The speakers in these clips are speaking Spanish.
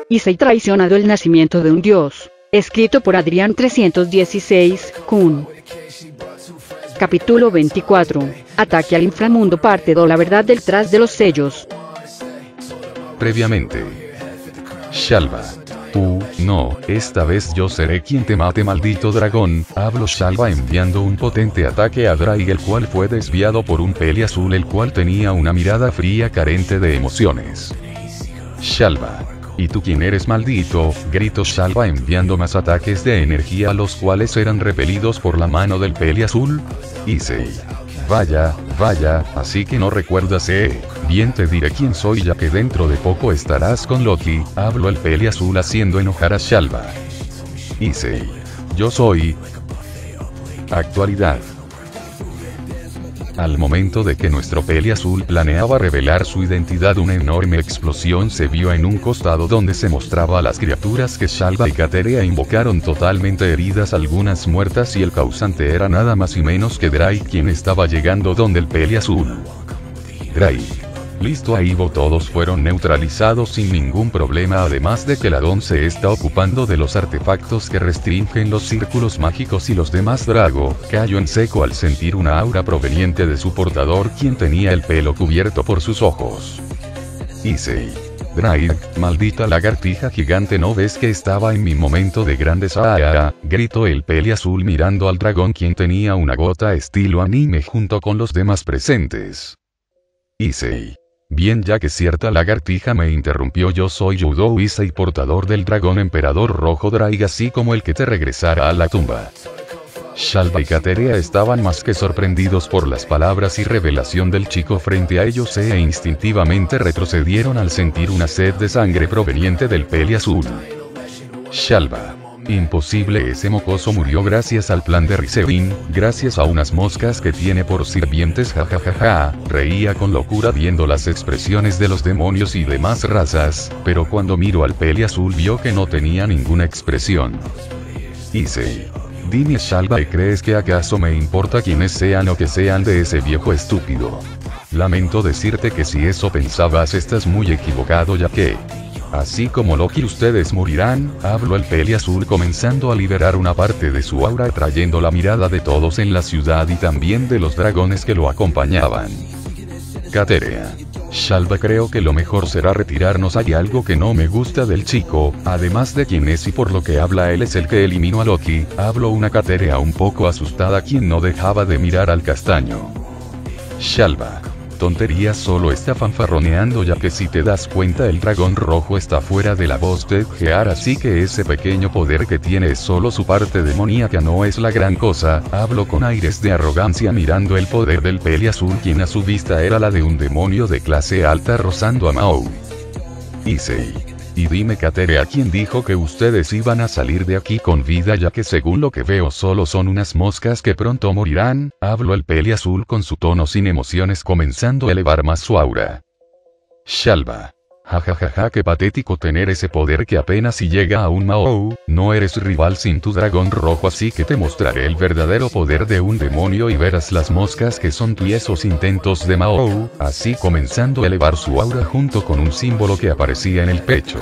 Issei traicionado el nacimiento de un dios. Escrito por Adrián 316, Kun. Capítulo 24. Ataque al inframundo parte 2. La verdad detrás de los sellos. Previamente. Shalva. No, esta vez yo seré quien te mate, maldito dragón. Habló Shalva enviando un potente ataque a Draig, el cual fue desviado por un peli azul, el cual tenía una mirada fría carente de emociones. Shalva. ¿Y tú quién eres, maldito? Gritó Shalva enviando más ataques de energía, los cuales eran repelidos por la mano del peli azul. Issei. Vaya, así que no recuerdas, Bien, te diré quién soy, ya que dentro de poco estarás con Loki. Habló el peli azul haciendo enojar a Shalva. Issei. Yo soy... Actualidad. Al momento de que nuestro peli azul planeaba revelar su identidad, una enorme explosión se vio en un costado donde se mostraba a las criaturas que Shalva y Kateria invocaron totalmente heridas, algunas muertas, y el causante era nada más y menos que Draig, quien estaba llegando donde el peli azul. Draig. Listo, ahí todos fueron neutralizados sin ningún problema, además de que la Don se está ocupando de los artefactos que restringen los círculos mágicos y los demás. Drago cayó en seco al sentir una aura proveniente de su portador, quien tenía el pelo cubierto por sus ojos. Issei. Draig, maldita lagartija gigante, ¿no ves que estaba en mi momento de grandeza? Gritó el peli azul mirando al dragón, quien tenía una gota estilo anime junto con los demás presentes. Issei. Bien, ya que cierta lagartija me interrumpió, yo soy Yudo Issei, portador del dragón emperador rojo Draig, así como el que te regresará a la tumba. Shalva y Kateria estaban más que sorprendidos por las palabras y revelación del chico frente a ellos, e instintivamente retrocedieron al sentir una sed de sangre proveniente del peli azul. Shalva. Imposible, ese mocoso murió gracias al plan de Risein, gracias a unas moscas que tiene por sirvientes, jajajaja. Reía con locura viendo las expresiones de los demonios y demás razas, pero cuando miró al peli azul vio que no tenía ninguna expresión. Issei. Dime, Shalva, ¿crees que acaso me importa quiénes sean o que sean de ese viejo estúpido? Lamento decirte que si eso pensabas estás muy equivocado, ya que... Así como Loki, ustedes morirán, habló el peli azul comenzando a liberar una parte de su aura, atrayendo la mirada de todos en la ciudad y también de los dragones que lo acompañaban. Kateria. Shalva, creo que lo mejor será retirarnos, hay algo que no me gusta del chico, además de quién es y por lo que habla, él es el que eliminó a Loki, habló una Kateria un poco asustada, quien no dejaba de mirar al castaño. Shalva. Tonterías, solo está fanfarroneando, ya que si te das cuenta el dragón rojo está fuera de la voz de Gear, así que ese pequeño poder que tiene es solo su parte demoníaca, no es la gran cosa. Habló con aires de arrogancia mirando el poder del peli azul, quien a su vista era la de un demonio de clase alta rozando a Mao. Issei. Y dime, Kateria, ¿quién dijo que ustedes iban a salir de aquí con vida, ya que según lo que veo solo son unas moscas que pronto morirán? Habló el peli azul con su tono sin emociones, comenzando a elevar más su aura. Shalva. Jajajaja, qué patético tener ese poder que apenas si llega a un Mao. No eres rival sin tu dragón rojo, así que te mostraré el verdadero poder de un demonio y verás las moscas que son tiesos intentos de Mao. Así comenzando a elevar su aura junto con un símbolo que aparecía en el pecho.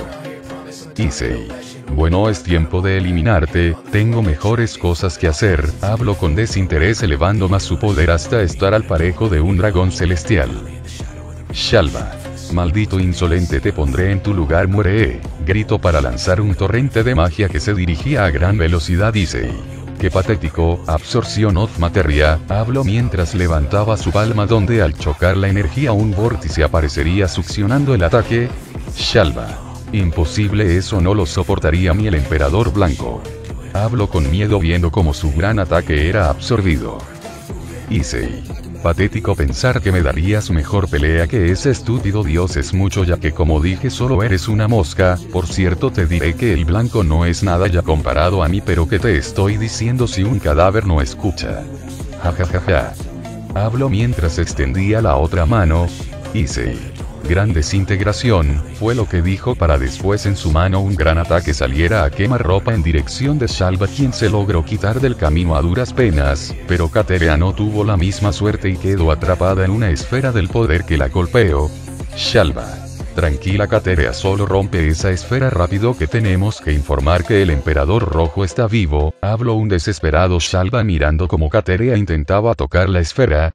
Issei. Bueno, es tiempo de eliminarte, tengo mejores cosas que hacer, habló con desinterés elevando más su poder hasta estar al parejo de un dragón celestial. Shalva. Maldito insolente, te pondré en tu lugar, muere, gritó para lanzar un torrente de magia que se dirigía a gran velocidad. Issei. Qué patético, absorción of materia, habló mientras levantaba su palma donde al chocar la energía un vórtice aparecería succionando el ataque. Shalva. Imposible, eso no lo soportaría ni el emperador blanco. Habló con miedo viendo cómo su gran ataque era absorbido. Issei. Patético pensar que me darías mejor pelea que ese estúpido dios, es mucho, ya que como dije solo eres una mosca. Por cierto, te diré que el blanco no es nada ya comparado a mí, pero ¿qué te estoy diciendo si un cadáver no escucha? Jajajaja. Habló mientras extendía la otra mano. Issei. Gran desintegración, fue lo que dijo para después en su mano un gran ataque saliera a quemarropa en dirección de Shalva, quien se logró quitar del camino a duras penas, pero Kateria no tuvo la misma suerte y quedó atrapada en una esfera del poder que la golpeó. Shalva. Tranquila Caterea, solo rompe esa esfera rápido que tenemos que informar que el emperador rojo está vivo, habló un desesperado Shalva mirando como Caterea intentaba tocar la esfera.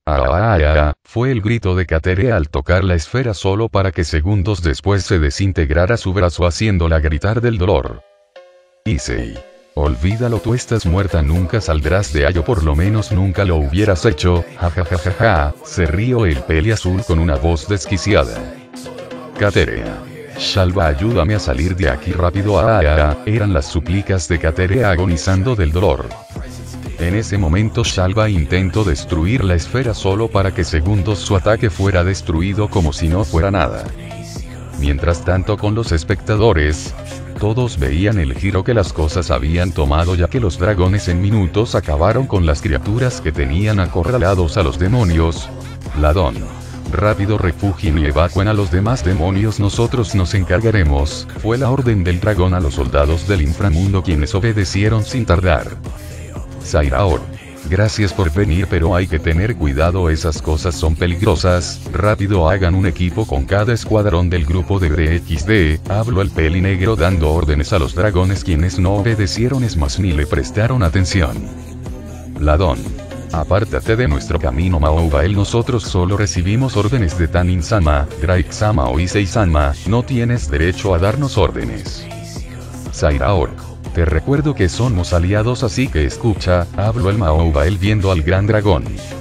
Fue el grito de Caterea al tocar la esfera solo para que segundos después se desintegrara su brazo haciéndola gritar del dolor. Issei. Olvídalo, tú estás muerta, nunca saldrás de ahí, o por lo menos nunca lo hubieras hecho, jajajaja, se rió el peli azul con una voz desquiciada. Caterea. Shalva, ayúdame a salir de aquí rápido, eran las súplicas de Caterea agonizando del dolor. En ese momento Shalva intentó destruir la esfera solo para que segundos su ataque fuera destruido como si no fuera nada. Mientras tanto con los espectadores, todos veían el giro que las cosas habían tomado, ya que los dragones en minutos acabaron con las criaturas que tenían acorralados a los demonios. Ladón. Rápido, refugien y evacuen a los demás demonios, nosotros nos encargaremos, fue la orden del dragón a los soldados del inframundo, quienes obedecieron sin tardar. Zairaor. Gracias por venir, pero hay que tener cuidado, esas cosas son peligrosas, rápido hagan un equipo con cada escuadrón del grupo de DXD, habló el peli negro dando órdenes a los dragones, quienes no obedecieron es más ni le prestaron atención. Ladón. Apártate de nuestro camino, Maoubael, nosotros solo recibimos órdenes de Tanin-sama, Drake-sama o Issei-sama, no tienes derecho a darnos órdenes. Zairaor. Te recuerdo que somos aliados, así que escucha, habló el Maoubael viendo al gran dragón.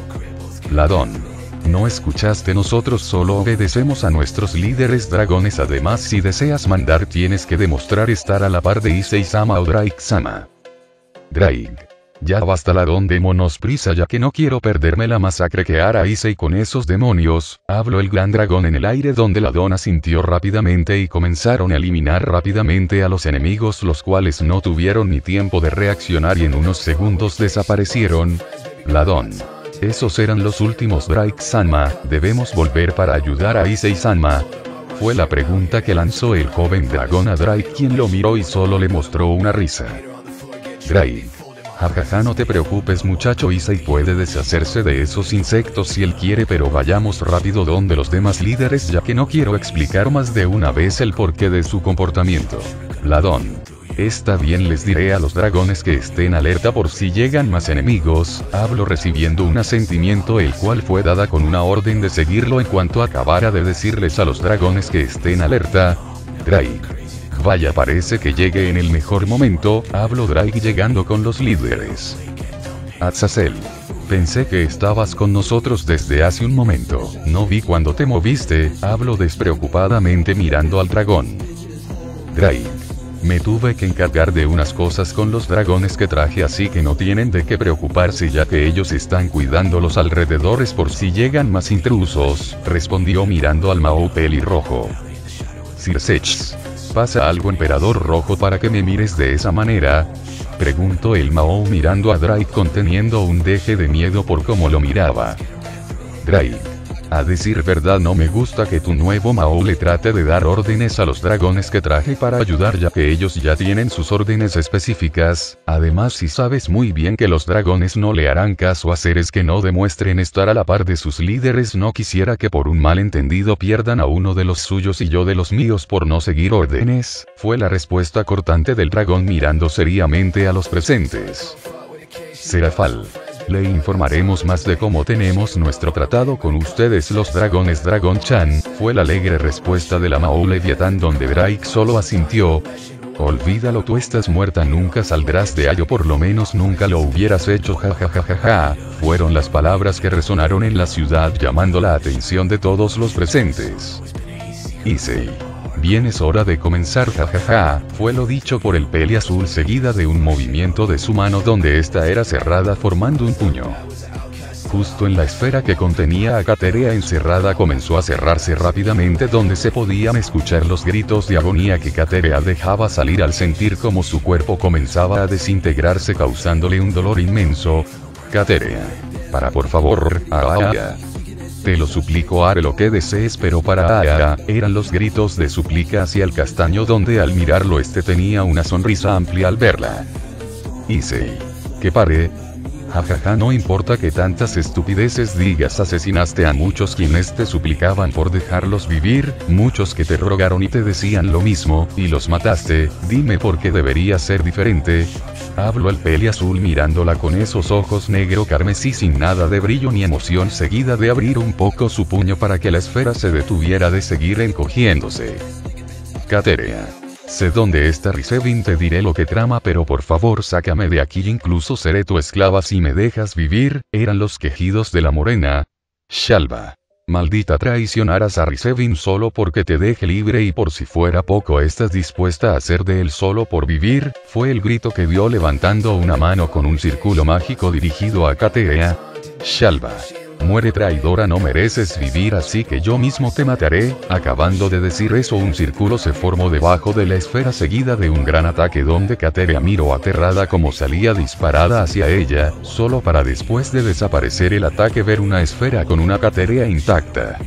Ladón. No escuchaste, nosotros solo obedecemos a nuestros líderes dragones, además si deseas mandar tienes que demostrar estar a la par de Issei-sama o Drake-sama. Drake. Ya basta, Ladón, démonos prisa ya que no quiero perderme la masacre que hará Issei con esos demonios, habló el gran dragón en el aire, donde Ladón asintió rápidamente y comenzaron a eliminar rápidamente a los enemigos, los cuales no tuvieron ni tiempo de reaccionar y en unos segundos desaparecieron. Ladón. Esos eran los últimos, Drake-sama, debemos volver para ayudar a Issei-sama. Fue la pregunta que lanzó el joven dragón a Drake, quien lo miró y solo le mostró una risa. Drake. Jajaja, no te preocupes muchacho, Issei puede deshacerse de esos insectos si él quiere, pero vayamos rápido donde los demás líderes, ya que no quiero explicar más de una vez el porqué de su comportamiento. Ladón. Está bien, les diré a los dragones que estén alerta por si llegan más enemigos, habló recibiendo un asentimiento, el cual fue dada con una orden de seguirlo en cuanto acabara de decirles a los dragones que estén alerta. Drake. Vaya, parece que llegue en el mejor momento, habló Drake llegando con los líderes. Azazel. Pensé que estabas con nosotros desde hace un momento, no vi cuando te moviste, habló despreocupadamente mirando al dragón. Drake. Me tuve que encargar de unas cosas con los dragones que traje, así que no tienen de qué preocuparse ya que ellos están cuidando los alrededores por si llegan más intrusos, respondió mirando al Mao pelirrojo. Circex. ¿Pasa algo, emperador rojo, para que me mires de esa manera? Preguntó el Mao mirando a Drake conteniendo un deje de miedo por cómo lo miraba. Drake. A decir verdad, no me gusta que tu nuevo Mao le trate de dar órdenes a los dragones que traje para ayudar, ya que ellos ya tienen sus órdenes específicas, además si sabes muy bien que los dragones no le harán caso a seres que no demuestren estar a la par de sus líderes, no quisiera que por un malentendido pierdan a uno de los suyos y yo de los míos por no seguir órdenes, fue la respuesta cortante del dragón mirando seriamente a los presentes. Serafal. Le informaremos más de cómo tenemos nuestro tratado con ustedes los dragones, Dragon-chan, fue la alegre respuesta de la Mao Leviatán, donde Drake solo asintió. Olvídalo, tú estás muerta, nunca saldrás de ahí, o por lo menos nunca lo hubieras hecho, jajajajaja, fueron las palabras que resonaron en la ciudad llamando la atención de todos los presentes. Issei. Bien, es hora de comenzar, jajaja, fue lo dicho por el peli azul seguida de un movimiento de su mano donde esta era cerrada formando un puño. Justo en la esfera que contenía a Caterea encerrada comenzó a cerrarse rápidamente, donde se podían escuchar los gritos de agonía que Caterea dejaba salir al sentir como su cuerpo comenzaba a desintegrarse causándole un dolor inmenso. Caterea. Para, por favor, Te lo suplico, haré lo que desees, pero para eran los gritos de súplica hacia el castaño, donde al mirarlo este tenía una sonrisa amplia al verla. Issei. ¿Qué pare? Jajaja, no importa que tantas estupideces digas, asesinaste a muchos quienes te suplicaban por dejarlos vivir, muchos que te rogaron y te decían lo mismo, y los mataste, dime por qué debería ser diferente. Habló el peli azul mirándola con esos ojos negro carmesí sin nada de brillo ni emoción, seguida de abrir un poco su puño para que la esfera se detuviera de seguir encogiéndose. Caterea. Sé dónde está Rizevin, te diré lo que trama, pero por favor sácame de aquí, incluso seré tu esclava si me dejas vivir, eran los quejidos de la morena. Shalva. Maldita, traicionarás a Rizevin solo porque te deje libre y por si fuera poco estás dispuesta a hacer de él solo por vivir, fue el grito que dio levantando una mano con un círculo mágico dirigido a Caterea. Shalva. Muere, traidora, no mereces vivir, así que yo mismo te mataré. Acabando de decir eso, un círculo se formó debajo de la esfera seguida de un gran ataque donde Caterea miró aterrada como salía disparada hacia ella, solo para después de desaparecer el ataque ver una esfera con una Caterea intacta.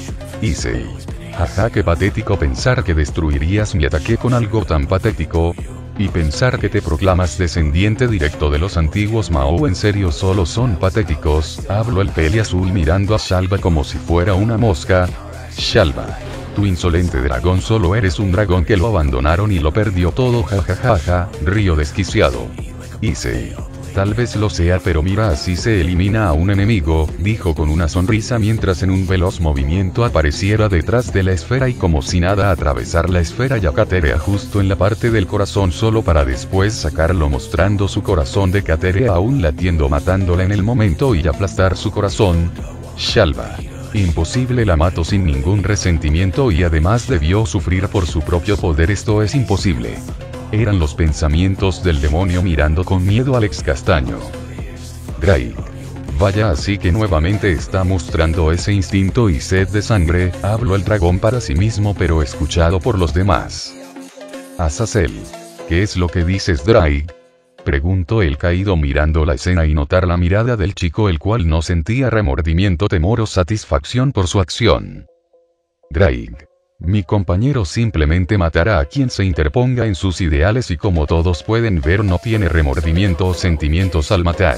Issei. Jaja, qué patético pensar que destruirías mi ataque con algo tan patético. Y pensar que te proclamas descendiente directo de los antiguos Mao, en serio solo son patéticos, habló el peli azul mirando a Shalva como si fuera una mosca. Shalva. Tu insolente dragón, solo eres un dragón que lo abandonaron y lo perdió todo, jajajaja, río desquiciado. Issei. Tal vez lo sea, pero mira, así se elimina a un enemigo, dijo con una sonrisa mientras en un veloz movimiento apareciera detrás de la esfera y como si nada atravesar la esfera y a Caterea justo en la parte del corazón, solo para después sacarlo mostrando su corazón de Caterea aún latiendo, matándola en el momento y aplastar su corazón. Shalva. Imposible, la mató sin ningún resentimiento y además debió sufrir por su propio poder, esto es imposible. Eran los pensamientos del demonio mirando con miedo al ex castaño. Drake. Vaya, así que nuevamente está mostrando ese instinto y sed de sangre, habló el dragón para sí mismo pero escuchado por los demás. Azazel. ¿Qué es lo que dices, Drake? Preguntó el caído mirando la escena y notar la mirada del chico, el cual no sentía remordimiento, temor o satisfacción por su acción. Drake. Mi compañero simplemente matará a quien se interponga en sus ideales y como todos pueden ver no tiene remordimiento o sentimientos al matar.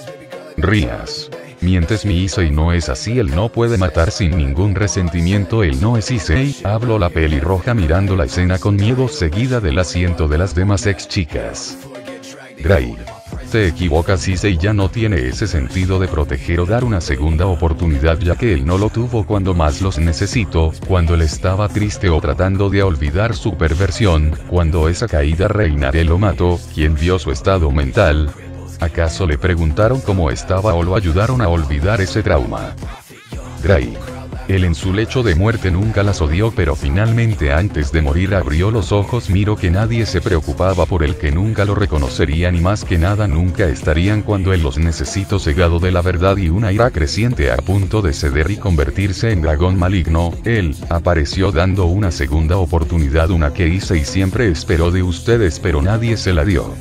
Rías. Mientes, mi Issei, no es así, él no puede matar sin ningún resentimiento, él no es Issei, habló la pelirroja mirando la escena con miedo seguida del asiento de las demás ex chicas. Drake. Te equivocas, Issei ya no tiene ese sentido de proteger o dar una segunda oportunidad, ya que él no lo tuvo cuando más los necesitó, cuando él estaba triste o tratando de olvidar su perversión, cuando esa caída Reinare lo mató, ¿quién vio su estado mental? ¿Acaso le preguntaron cómo estaba o lo ayudaron a olvidar ese trauma? Drake. Él en su lecho de muerte nunca las odió, pero finalmente antes de morir abrió los ojos, miró que nadie se preocupaba por él, que nunca lo reconocerían y más que nada nunca estarían cuando él los necesitó, cegado de la verdad y una ira creciente a punto de ceder y convertirse en dragón maligno. Él apareció dando una segunda oportunidad, una que hice y siempre esperó de ustedes pero nadie se la dio.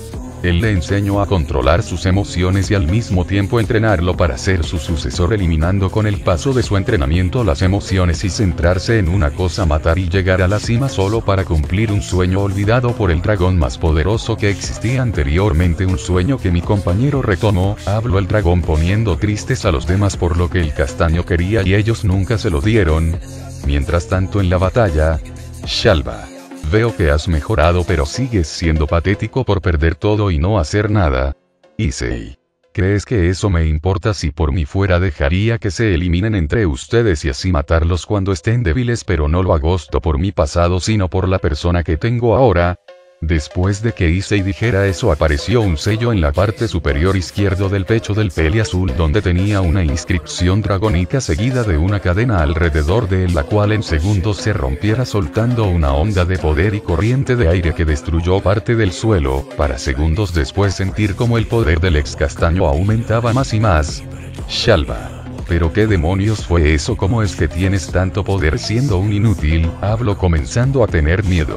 Él le enseñó a controlar sus emociones y al mismo tiempo entrenarlo para ser su sucesor, eliminando con el paso de su entrenamiento las emociones y centrarse en una cosa, matar y llegar a la cima solo para cumplir un sueño olvidado por el dragón más poderoso que existía anteriormente, un sueño que mi compañero retomó, habló el dragón poniendo tristes a los demás por lo que el castaño quería y ellos nunca se lo dieron. Mientras tanto en la batalla, Shalva. Veo que has mejorado pero sigues siendo patético por perder todo y no hacer nada. Issei. ¿Crees que eso me importa? Si por mí fuera dejaría que se eliminen entre ustedes y así matarlos cuando estén débiles, pero no lo hago por mi pasado sino por la persona que tengo ahora. Después de que Issei dijera eso apareció un sello en la parte superior izquierdo del pecho del peli azul donde tenía una inscripción dragónica seguida de una cadena alrededor de él, la cual en segundos se rompiera soltando una onda de poder y corriente de aire que destruyó parte del suelo, para segundos después sentir como el poder del ex castaño aumentaba más y más. Shalva. ¿Pero qué demonios fue eso? ¿Cómo es que tienes tanto poder siendo un inútil? Habló comenzando a tener miedo.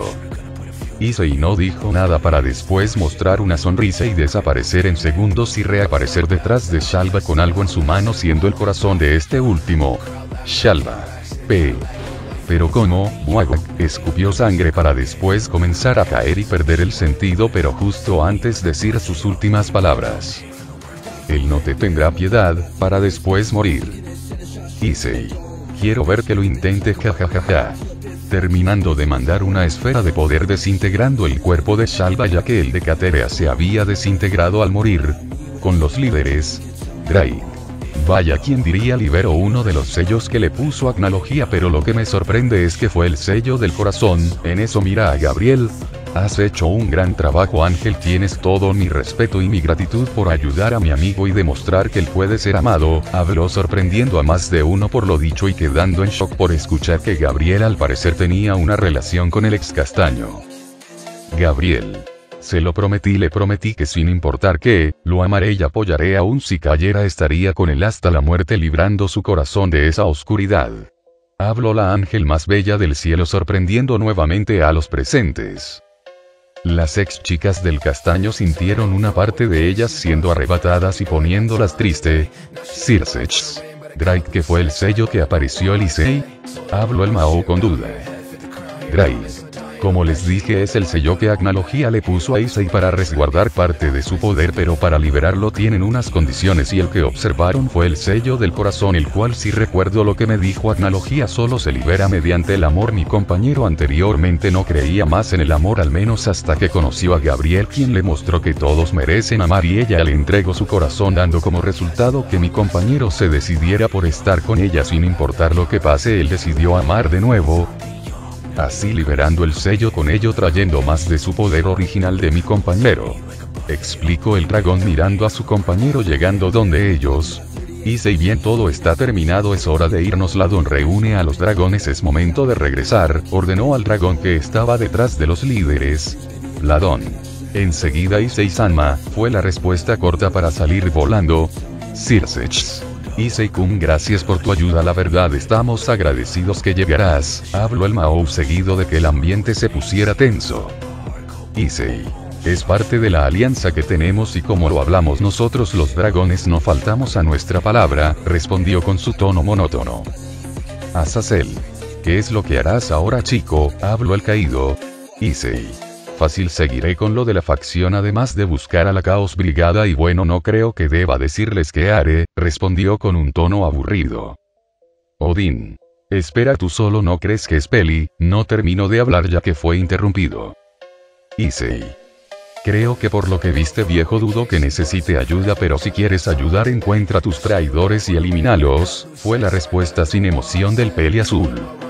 Issei no dijo nada para después mostrar una sonrisa y desaparecer en segundos y reaparecer detrás de Shalva con algo en su mano, siendo el corazón de este último. Shalva. Pero ¿cómo? Wagak escupió sangre para después comenzar a caer y perder el sentido, pero justo antes de decir sus últimas palabras. él no te tendrá piedad, para después morir. Issei. Quiero ver que lo intente, jajajaja. Terminando de mandar una esfera de poder desintegrando el cuerpo de Shalva ya que el de Kateria se había desintegrado al morir. Con los líderes. Drake. Vaya, quien diría liberó uno de los sellos que le puso Agnología, pero lo que me sorprende es que fue el sello del corazón. En eso mira a Gabriel. Has hecho un gran trabajo, Ángel, tienes todo mi respeto y mi gratitud por ayudar a mi amigo y demostrar que él puede ser amado, habló sorprendiendo a más de uno por lo dicho y quedando en shock por escuchar que Gabriel al parecer tenía una relación con el ex Castaño. Gabriel. Se lo prometí, le prometí que sin importar qué, lo amaré y apoyaré aún si cayera estaría con él hasta la muerte librando su corazón de esa oscuridad. Habló la ángel más bella del cielo sorprendiendo nuevamente a los presentes. Las ex chicas del Castaño sintieron una parte de ellas siendo arrebatadas y poniéndolas triste. Circex. Drake, que fue el sello que apareció el Issei. Habló el Mao con duda. Drake. Como les dije, es el sello que Agnología le puso a Issei para resguardar parte de su poder, pero para liberarlo tienen unas condiciones y el que observaron fue el sello del corazón, el cual si recuerdo lo que me dijo Agnología solo se libera mediante el amor. Mi compañero anteriormente no creía más en el amor, al menos hasta que conoció a Gabriel, quien le mostró que todos merecen amar y ella le entregó su corazón dando como resultado que mi compañero se decidiera por estar con ella sin importar lo que pase. Él decidió amar de nuevo. Así liberando el sello, con ello trayendo más de su poder original de mi compañero. Explicó el dragón mirando a su compañero llegando donde ellos. Issei, bien, todo está terminado, es hora de irnos. Ladón reúne a los dragones, es momento de regresar, ordenó al dragón que estaba detrás de los líderes. Ladón. Enseguida Issei-sama, fue la respuesta corta para salir volando. Circex. Issei-kun, gracias por tu ayuda, la verdad estamos agradecidos que llegarás, habló el Mao seguido de que el ambiente se pusiera tenso. Issei. Es parte de la alianza que tenemos y como lo hablamos nosotros los dragones no faltamos a nuestra palabra, respondió con su tono monótono. Azazel. ¿Qué es lo que harás ahora, chico? Habló el caído. Issei. Fácil, seguiré con lo de la facción además de buscar a la Caos Brigada y bueno, no creo que deba decirles qué haré, respondió con un tono aburrido. Odín. Espera, tú solo no crees que es Peli, no terminó de hablar ya que fue interrumpido. Issei. Creo que por lo que viste, viejo, dudo que necesite ayuda, pero si quieres ayudar encuentra a tus traidores y elimínalos, fue la respuesta sin emoción del Peli azul.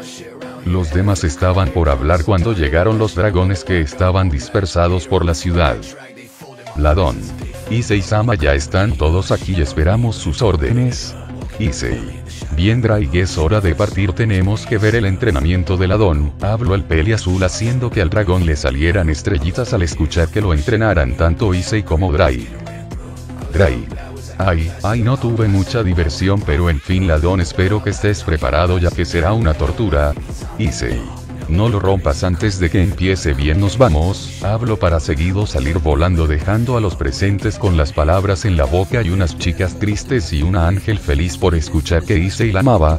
Los demás estaban por hablar cuando llegaron los dragones que estaban dispersados por la ciudad. Ladón. Issei-sama, ya están todos aquí y esperamos sus órdenes. Issei. Bien, Drake, es hora de partir, tenemos que ver el entrenamiento de Ladón, habló el Peli azul haciendo que al dragón le salieran estrellitas al escuchar que lo entrenaran tanto Issei como Drake. Drake. Ay, no tuve mucha diversión, pero en fin, Ladón, espero que estés preparado ya que será una tortura. Issei. No lo rompas antes de que empiece, bien, nos vamos, hablo para seguido salir volando dejando a los presentes con las palabras en la boca y unas chicas tristes y una ángel feliz por escuchar que Issei la amaba.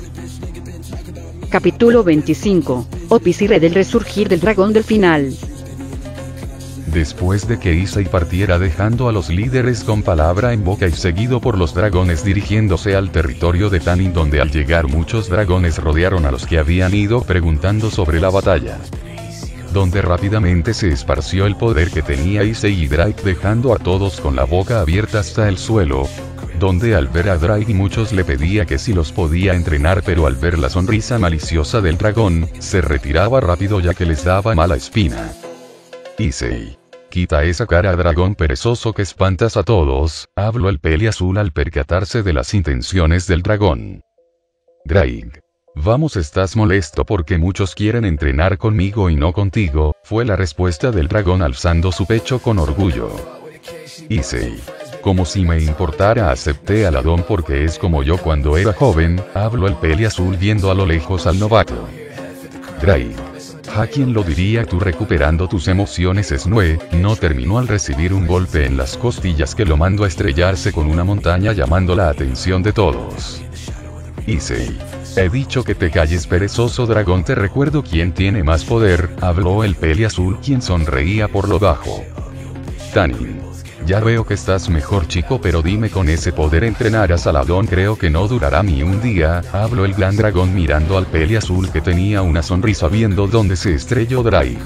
Capítulo 25. Opisire del resurgir del dragón del final. Después de que Issei partiera dejando a los líderes con palabra en boca y seguido por los dragones dirigiéndose al territorio de Tanin, donde al llegar muchos dragones rodearon a los que habían ido preguntando sobre la batalla. Donde rápidamente se esparció el poder que tenía Issei y Drake dejando a todos con la boca abierta hasta el suelo. Donde al ver a Drake muchos le pedía que si los podía entrenar, pero al ver la sonrisa maliciosa del dragón, se retiraba rápido ya que les daba mala espina. Issei. Quita esa cara, dragón perezoso, que espantas a todos, habló el Peli azul al percatarse de las intenciones del dragón. Drake. Vamos, estás molesto porque muchos quieren entrenar conmigo y no contigo, fue la respuesta del dragón alzando su pecho con orgullo. Issei. Como si me importara, acepté a Ladón porque es como yo cuando era joven, habló el Peli azul viendo a lo lejos al novato. Drake. ¿A quién lo diría? Tú recuperando tus emociones, Snue, no terminó al recibir un golpe en las costillas que lo mandó a estrellarse con una montaña llamando la atención de todos. Issei. He dicho que te calles, perezoso dragón, te recuerdo quién tiene más poder, habló el Peli azul quien sonreía por lo bajo. Tanin. Ya veo que estás mejor chico, pero dime, con ese poder entrenarás a Ladón. Creo que no durará ni un día, habló el gran dragón mirando al peli azul que tenía una sonrisa viendo dónde se estrelló Drake.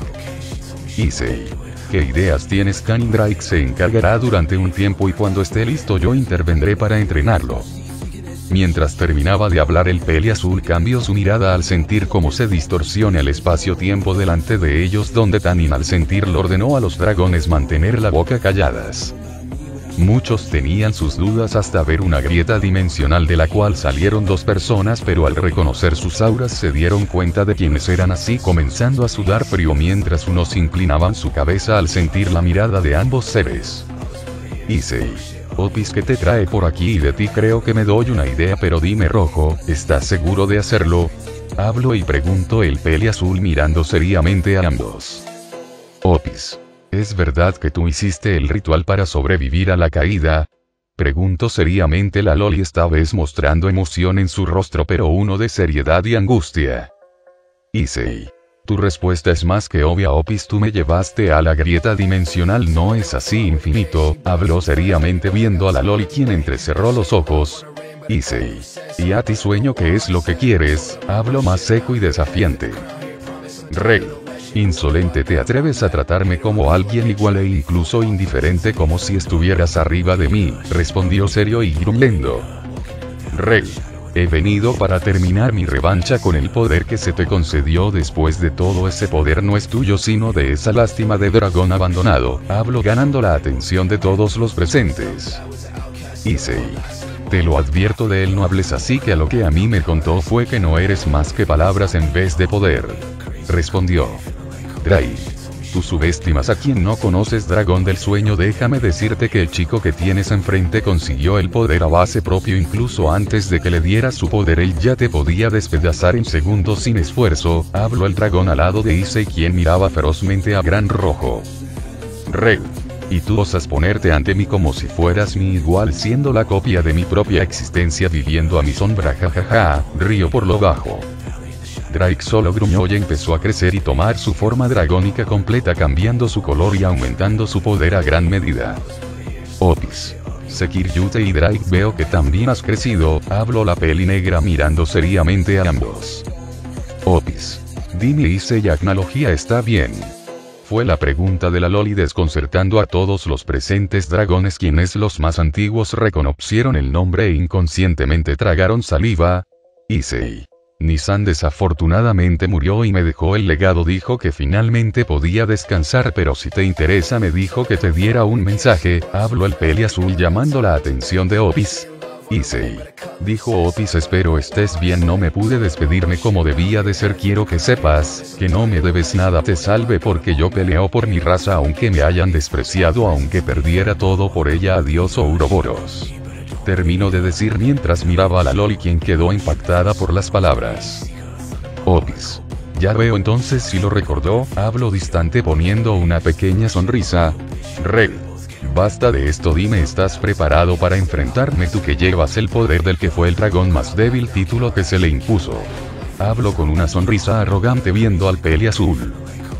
Issei. ¿Qué ideas tienes, Canin? Drake se encargará durante un tiempo y cuando esté listo yo intervendré para entrenarlo. Mientras terminaba de hablar, el peli azul cambió su mirada al sentir cómo se distorsiona el espacio-tiempo delante de ellos, donde Tanin al sentirlo ordenó a los dragones mantener la boca calladas. Muchos tenían sus dudas hasta ver una grieta dimensional de la cual salieron dos personas, pero al reconocer sus auras se dieron cuenta de quiénes eran, así comenzando a sudar frío mientras unos inclinaban su cabeza al sentir la mirada de ambos seres. Issei. Opis, ¿qué te trae por aquí? Y de ti creo que me doy una idea, pero dime, Rojo, ¿estás seguro de hacerlo? Hablo y pregunto el peli azul mirando seriamente a ambos. Opis. ¿Es verdad que tú hiciste el ritual para sobrevivir a la caída? Preguntó seriamente la Loli, esta vez mostrando emoción en su rostro pero uno de seriedad y angustia. Issei. Tu respuesta es más que obvia, Opis, tú me llevaste a la grieta dimensional, ¿no es así, infinito? Habló seriamente viendo a la Loli, quien entrecerró los ojos. Issei. ¿Y a ti, sueño, qué es lo que quieres? Habló más seco y desafiante. Rey. Insolente, te atreves a tratarme como alguien igual e incluso indiferente, como si estuvieras arriba de mí, respondió serio y gruñendo. Rey. He venido para terminar mi revancha con el poder que se te concedió. Después de todo, ese poder no es tuyo sino de esa lástima de dragón abandonado, hablo ganando la atención de todos los presentes. Issei. Te lo advierto, de él no hables así, que a lo que a mí me contó fue que no eres más que palabras en vez de poder. Respondió. Drake. Tú subestimas a quien no conoces, dragón del sueño. Déjame decirte que el chico que tienes enfrente consiguió el poder a base propio. Incluso antes de que le dieras su poder él ya te podía despedazar en segundos sin esfuerzo, habló el dragón al lado de Issei, quien miraba ferozmente a Gran Rojo. Rey. Y tú osas ponerte ante mí como si fueras mi igual, siendo la copia de mi propia existencia, viviendo a mi sombra, jajaja, río por lo bajo. Drake solo gruñó y empezó a crecer y tomar su forma dragónica completa, cambiando su color y aumentando su poder a gran medida. Opis. Sekiryute y Drake, veo que también has crecido, habló la peli negra mirando seriamente a ambos. Opis. Dime, Issei, ¿analogía está bien? Fue la pregunta de la Loli, desconcertando a todos los presentes dragones, quienes los más antiguos reconocieron el nombre e inconscientemente tragaron saliva. Issei. Nisan desafortunadamente murió y me dejó el legado, dijo que finalmente podía descansar, pero si te interesa me dijo que te diera un mensaje, habló el peli azul llamando la atención de Opis. Issei. Dijo Opis, espero estés bien, no me pude despedirme como debía de ser, quiero que sepas, que no me debes nada, te salve porque yo peleo por mi raza aunque me hayan despreciado, aunque perdiera todo por ella, adiós Ouroboros. Terminó de decir mientras miraba a la Loli, quien quedó impactada por las palabras. Opis. Ya veo entonces si lo recordó, habló distante poniendo una pequeña sonrisa. Rey. Basta de esto, dime, ¿estás preparado para enfrentarme, tú que llevas el poder del que fue el dragón más débil, título que se le impuso? Habló con una sonrisa arrogante viendo al peli azul.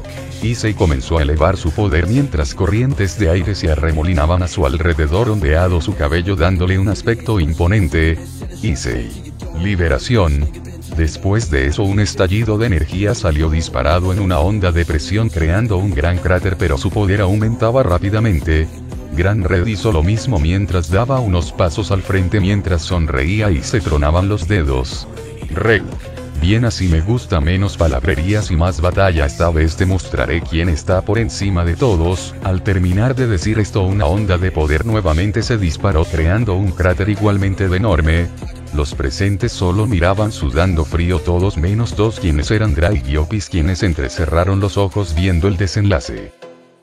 Issei comenzó a elevar su poder mientras corrientes de aire se arremolinaban a su alrededor, ondeado su cabello dándole un aspecto imponente. Issei. Liberación. Después de eso un estallido de energía salió disparado en una onda de presión creando un gran cráter, pero su poder aumentaba rápidamente. Gran Red hizo lo mismo mientras daba unos pasos al frente mientras sonreía y se tronaban los dedos. Red. Bien, así me gusta, menos palabrerías y más batalla, esta vez te mostraré quién está por encima de todos. Al terminar de decir esto, una onda de poder nuevamente se disparó creando un cráter igualmente enorme. Los presentes solo miraban sudando frío, todos menos dos, quienes eran Drake y Opis, quienes entrecerraron los ojos viendo el desenlace.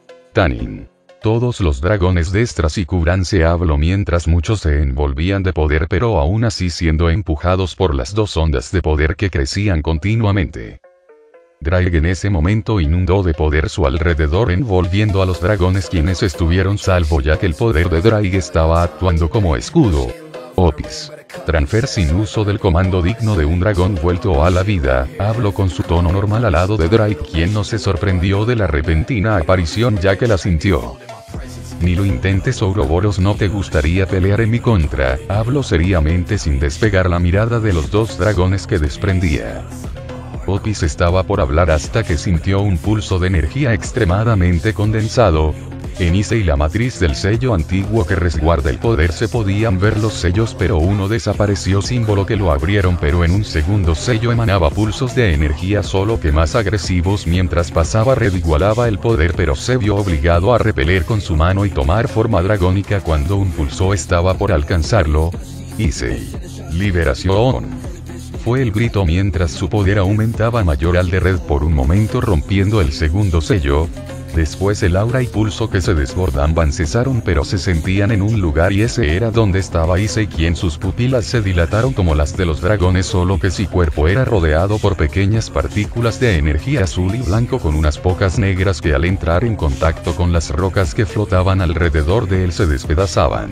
Tanin. Todos los dragones de Estras y Kuran, se habló mientras muchos se envolvían de poder, pero aún así siendo empujados por las dos ondas de poder que crecían continuamente. Drake en ese momento inundó de poder su alrededor, envolviendo a los dragones, quienes estuvieron salvo ya que el poder de Drake estaba actuando como escudo. Opis. Transfer sin uso del comando digno de un dragón vuelto a la vida, habló con su tono normal al lado de Drake, quien no se sorprendió de la repentina aparición ya que la sintió. Ni lo intentes, Ouroboros, no te gustaría pelear en mi contra. Habló seriamente sin despegar la mirada de los dos dragones que desprendía. Opis estaba por hablar hasta que sintió un pulso de energía extremadamente condensado. En Ise y la matriz del sello antiguo que resguarda el poder se podían ver los sellos, pero uno desapareció, símbolo que lo abrieron, pero en un segundo sello emanaba pulsos de energía solo que más agresivos. Mientras pasaba, Red igualaba el poder, pero se vio obligado a repeler con su mano y tomar forma dragónica cuando un pulso estaba por alcanzarlo. Issei. Liberación. Fue el grito mientras su poder aumentaba mayor al de Red, por un momento rompiendo el segundo sello. Después el aura y pulso que se desbordaban cesaron, pero se sentían en un lugar, y ese era donde estaba Issei, quien sus pupilas se dilataron como las de los dragones, solo que su cuerpo era rodeado por pequeñas partículas de energía azul y blanco con unas pocas negras que al entrar en contacto con las rocas que flotaban alrededor de él se despedazaban.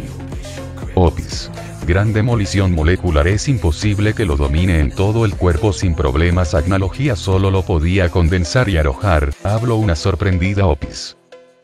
Opis. Gran demolición molecular. Es imposible que lo domine en todo el cuerpo sin problemas. Agnología solo lo podía condensar y arrojar. Habló una sorprendida Opis.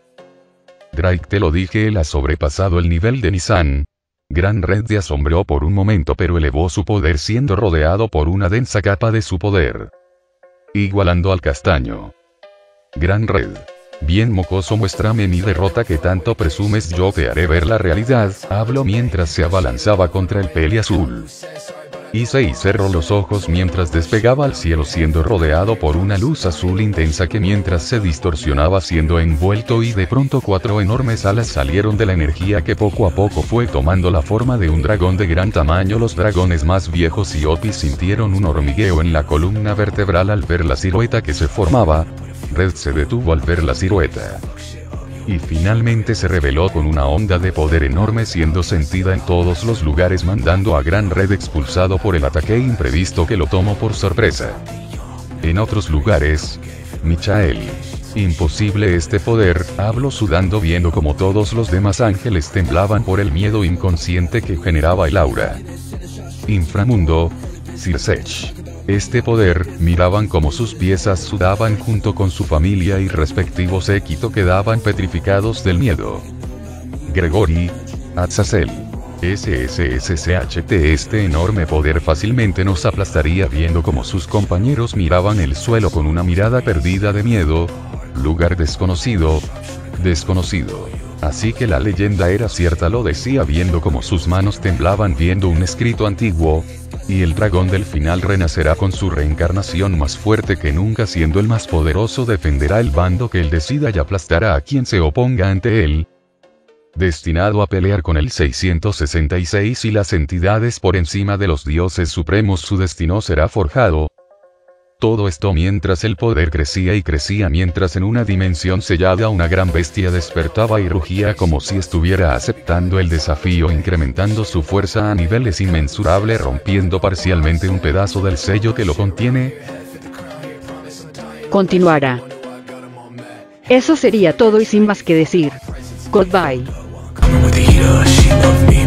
Drake, te lo dije, él ha sobrepasado el nivel de Nissan. Gran Red se asombró por un momento, pero elevó su poder siendo rodeado por una densa capa de su poder, igualando al castaño. Gran Red. Bien, mocoso, muéstrame mi derrota que tanto presumes, yo te haré ver la realidad. Habló mientras se abalanzaba contra el peli azul. Issei cerró los ojos mientras despegaba al cielo, siendo rodeado por una luz azul intensa que mientras se distorsionaba siendo envuelto, y de pronto 4 enormes alas salieron de la energía que poco a poco fue tomando la forma de un dragón de gran tamaño. Los dragones más viejos y Opis sintieron un hormigueo en la columna vertebral al ver la silueta que se formaba. Red se detuvo al ver la silueta. Y finalmente se reveló con una onda de poder enorme siendo sentida en todos los lugares, mandando a Gran Red expulsado por el ataque imprevisto que lo tomó por sorpresa. En otros lugares, Michael. Imposible este poder, habló sudando viendo como todos los demás ángeles temblaban por el miedo inconsciente que generaba el aura. Inframundo. Sirsech. Este poder, miraban como sus piezas sudaban junto con su familia y respectivo séquito, quedaban petrificados del miedo. Gregory. Azazel. SSSCHT. Este enorme poder fácilmente nos aplastaría, viendo como sus compañeros miraban el suelo con una mirada perdida de miedo. Lugar desconocido. Desconocido. Así que la leyenda era cierta, lo decía viendo como sus manos temblaban viendo un escrito antiguo. Y el dragón del final renacerá con su reencarnación más fuerte que nunca, siendo el más poderoso, defenderá el bando que él decida y aplastará a quien se oponga ante él. Destinado a pelear con el 666 y las entidades por encima de los dioses supremos, su destino será forjado. Todo esto mientras el poder crecía y crecía, mientras en una dimensión sellada una gran bestia despertaba y rugía como si estuviera aceptando el desafío, incrementando su fuerza a niveles inmensurables, rompiendo parcialmente un pedazo del sello que lo contiene. Continuará. Eso sería todo y sin más que decir. Goodbye. With the heater, she loved me.